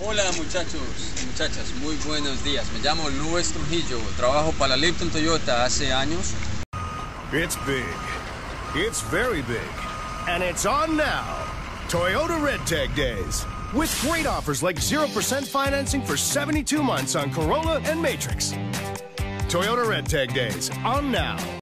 Hola muchachos y muchachas, muy buenos días. Me llamo Luis Trujillo, trabajo para Lipton Toyota hace años. It's big. It's very big. And it's on now. Toyota Red Tag Days. With great offers like 0% financing for 72 months on Corolla and Matrix. Toyota Red Tag Days, on now.